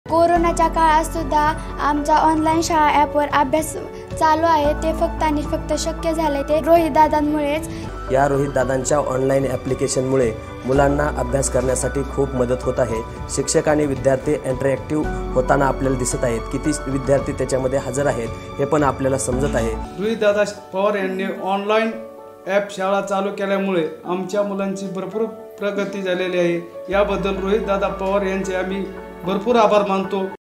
कोरोनाच्या काळात सुद्धा आमचा ऑनलाईन शाळा ॲपवर अभ्यास चालू आहे। ते फक्त आणि फक्त शक्य झाले ते रोहित दादांमुळेच। या रोहित दादांच्या ऑनलाईन ॲप्लिकेशनमुळे मुलांना अभ्यास करण्यासाठी खूप मदत होत आहे। शिक्षक आणि विद्यार्थी इंटरॅक्टिव्ह होताना आपल्याला दिसत आहेत। किती विद्यार्थी त्याच्यामध्ये हजर आहेत हे पण आपल्याला समजत आहे। रोहित दादा पवार यांनी ऑनलाईन ॲप शाळा चालू केल्यामुळे आमच्या मुलांची भरपूर प्रगती झालेली आहे। याबद्दल रोहित दादा पवार यांचे आम्ही भरपूर आभार मानतो।